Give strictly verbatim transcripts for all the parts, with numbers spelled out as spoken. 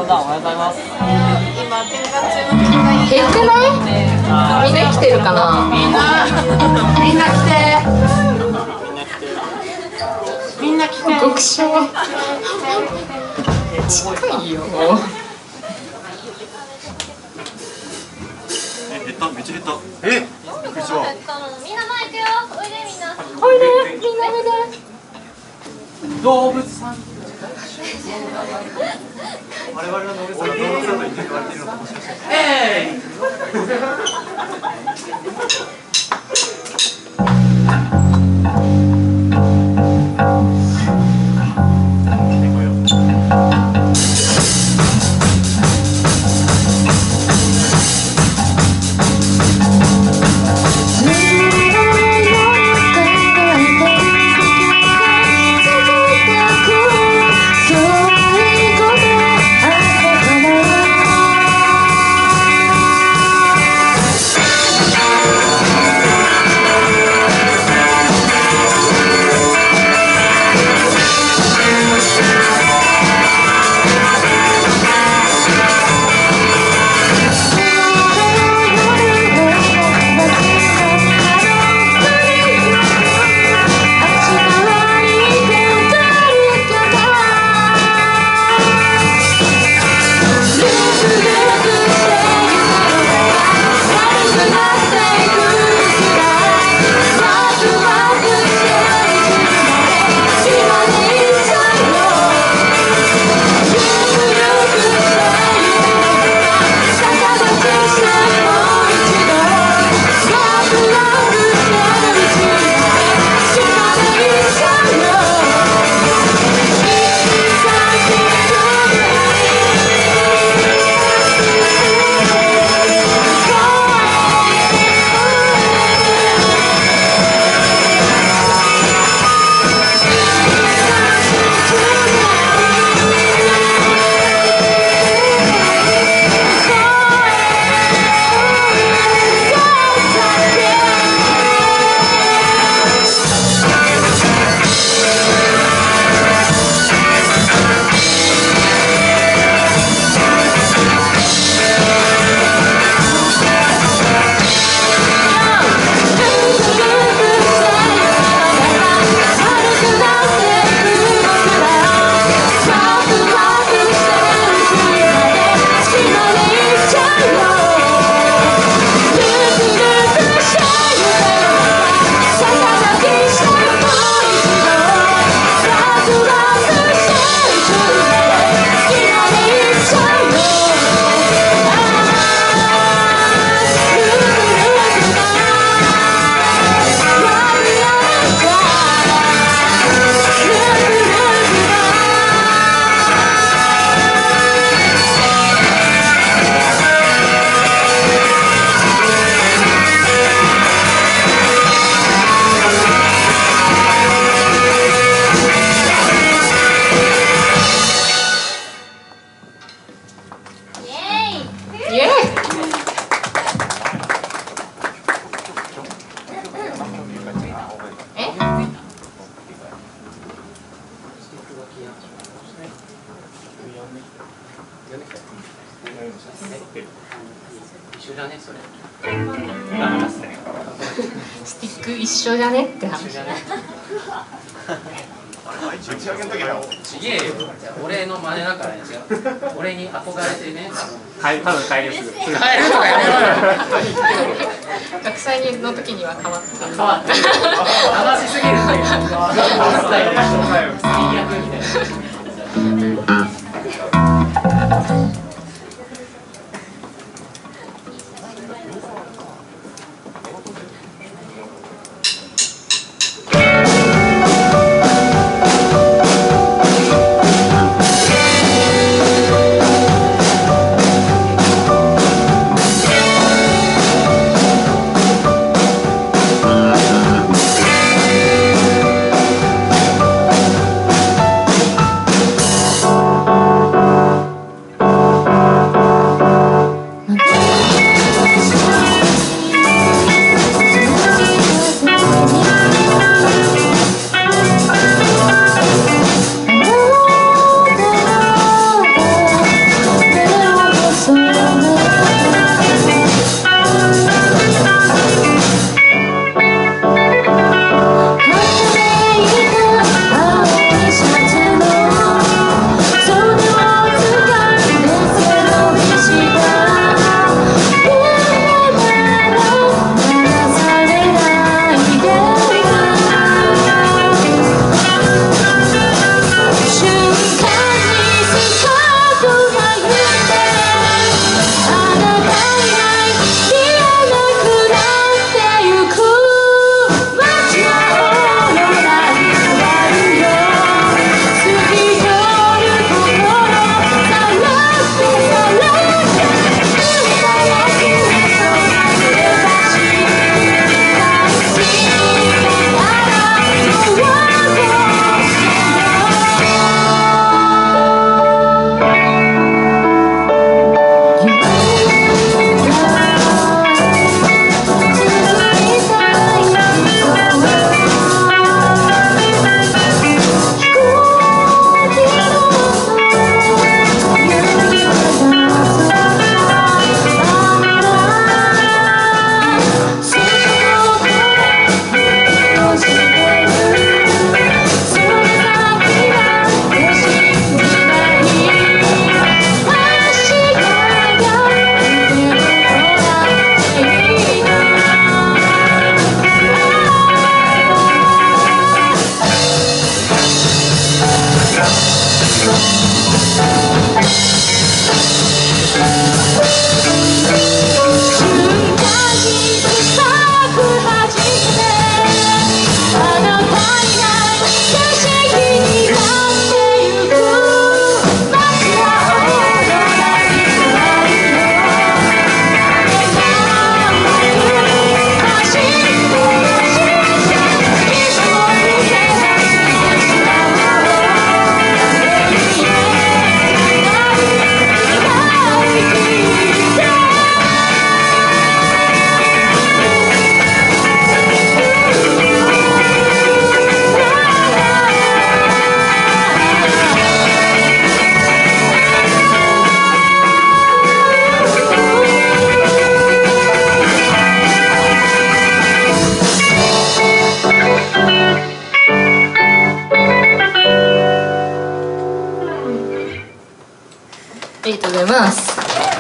ウンダウンおはようございます。 今転換中の曲がいい。 減ってない？みんな来てるかな？ みんなみんな来て。みんな来て。 極小近いよ。 え、減った、めっちゃ減った。え、びっくりした。 みんな前行くよ。おいでみんな。 おいで、みんなおいで。 動物さん。 我々の動物さんが動物だと言って言われているのかもしれない。 えい。 一緒じゃねそれ。 スティック一緒じゃねって話。 一緒じゃね。 打ち上げの時だよ。 ちげえよ。俺の真似だからね。違う。俺に憧れてね。 はい、多分帰りすぐ。 帰るとかやめろよ。 学祭の時には変わった。 変わった。話しすぎるんだけど。最悪みたいな。 ありがとうございます。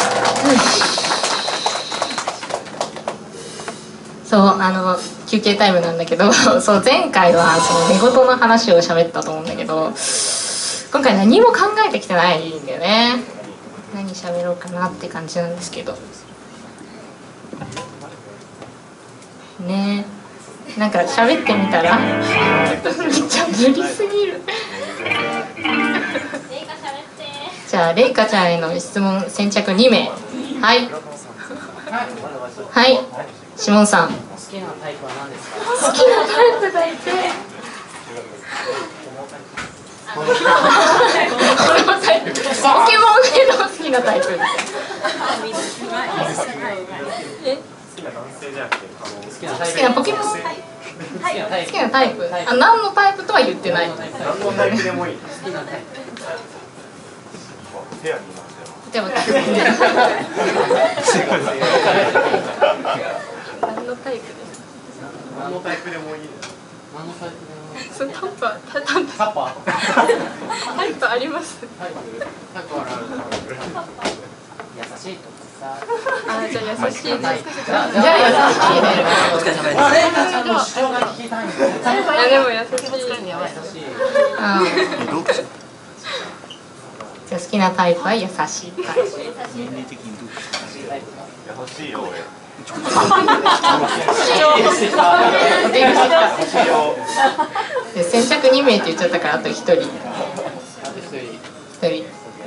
そう、あの休憩タイムなんだけど、そう前回はその寝言の話を喋ったと思うんだけど、今回何も考えてきてないんだよね。何喋ろうかなって感じなんですけど。ねえ、なんか喋ってみたらめっちゃ無理すぎる。じゃあレイカちゃんへの質問先着にめい。はいはい、シモンさん。 好きなタイプは何ですか？ 好きなタイプがいてポケモンへの好きなタイプ。え、 好きな男性じゃなくて好きなタイプ。 好きなポケモン、好好きなタイプ。 きなタイプ。あ、何のタイプとは言ってない。 何のタイプでもいい。 好きなタイプ。 ペアにいましたよ。 じゃあ、何のタイプですか？ 何のタイプでもいい。 何のタイプでも。 そのタイプはタイプタッパー。 タイプあります。 タイプ。タイプはある。優しいとかさ。 あ、じゃあ優しいです。 じゃあじゃあ優しいね。 あれなちゃんの主張が聞きたいんだよ。 いやでも優しい。 優しい。 あーじゃあ好きなタイプは優しいタイプ。 優しいよ俺。 で先着にめいって言っちゃったからあとひとり。ひとり。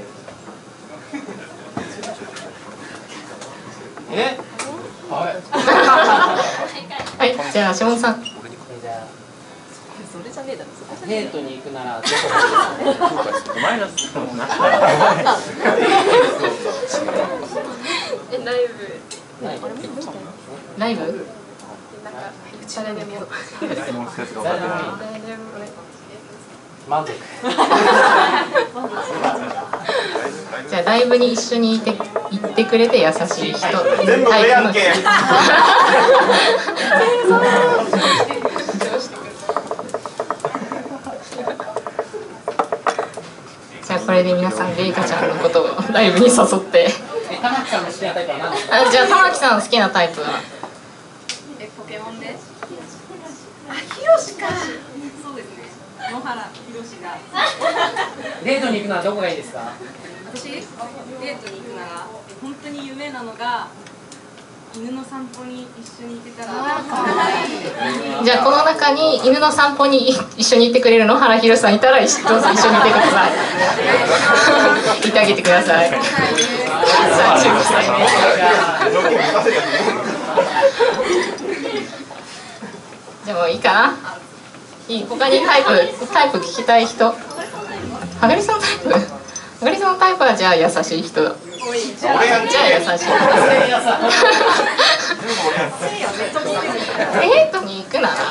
え？はい。 はい、じゃあシモンさん。 じゃあそれじゃねえだろ。デートに行くならどこがいいですか？ マイナスもなし。 え、ライブ。ライブ？なんか誰でも。 質問するやつが分かってない。 誰でもね。 満足。 じゃあライブに一緒にいて行ってくれて優しい人。 全部俺やんけ。 じゃあこれで皆さんレイカちゃんのことをライブに誘って。 え、玉木さんの好きなタイプは何ですか？ あ、じゃあ玉木さんの好きなタイプは？ え、ポケモンです。あ、ヒロシか。そうですね。野原ヒロシが。 デートに行くならどこがいいですか？ 私、デートに行くなら本当に夢なのが犬の散歩に一緒に行けたら。 じゃあこの中に犬の散歩に一緒に行ってくれる野原ひろしさんいたらどうぞ一緒に行ってください。行ってあげてください。さんじゅうごさいね。じゃあもういいかな。いい、他にタイプタイプ聞きたい人。はがりさんタイプ。はがりさんのタイプはじゃあ優しい人。じゃあ優しい。デートに行くなら。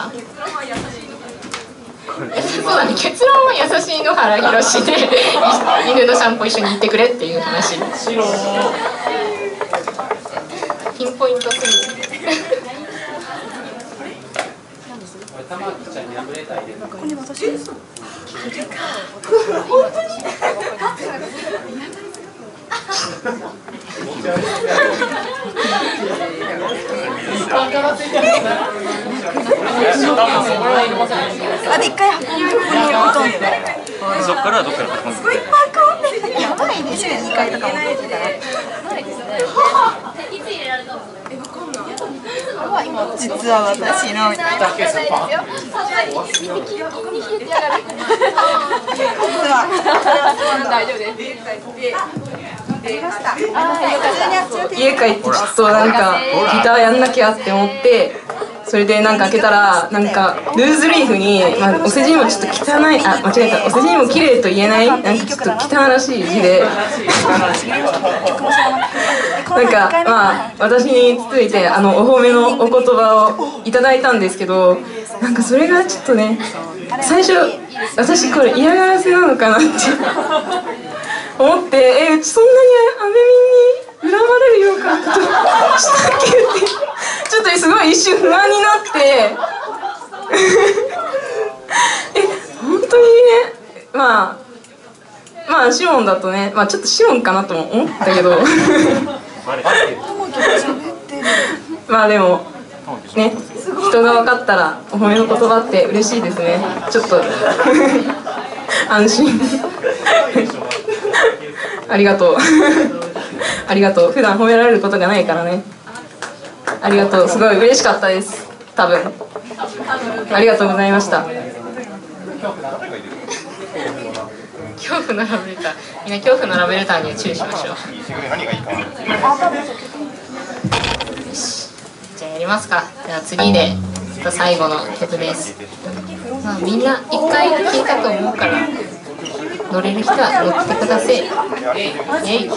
そうだね、結論は優しい野原ひろしで犬の散歩一緒に行ってくれっていう話。ピンポイントすぎる。 玉木ちゃんにラブレター入れる。ここに私。本当に。 あ、で一回運んでここに置いとんで。 そっからどっから始まるんですか？ やばいね、週にかいとか持ってきたら。 いつ入れられたの？ 今実は私の。実は大丈夫です。 家帰ってちょっとなんかギターやんなきゃって思って、それでなんか開けたらなんかルーズリーフに、まあ、お世辞にもちょっと汚い、あ、間違えた、お世辞にも綺麗と言えないなんかちょっと汚らしい字でなんかまあ私についてあのお褒めのお言葉をいただいたんですけど、なんかそれがちょっとね、最初私これ嫌がらせなのかなって思って、え、そんなにアメミに恨まれるようなことしたっけってちょっとすごい一瞬不安になってえ、本当にね、まあまあ段シモンだとね、まあちょっとシモンかなとも思ったけどまあでもね、人が分かったらお褒めの言葉って嬉しいですね。ちょっと安心ありがとうありがとう。普段褒められることがないからね。ありがとう。すごい嬉しかったです。多分ありがとうございました。 恐怖のラブレター、みんな恐怖のラブレターには注意しましょう。じゃあやりますか。じゃあ次で最後の曲です。まあ、みんな一回聴いたと思うから乗れる人は乗ってください。イエイ。